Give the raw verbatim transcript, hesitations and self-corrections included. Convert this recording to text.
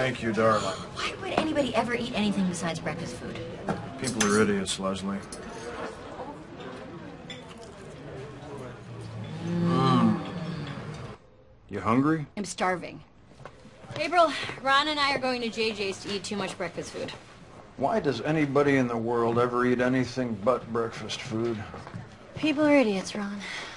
Thank you, darling. Why would anybody ever eat anything besides breakfast food? People are idiots, Leslie. Mm. You hungry? I'm starving. April, Ron and I are going to J J's to eat too much breakfast food. Why does anybody in the world ever eat anything but breakfast food? People are idiots, Ron.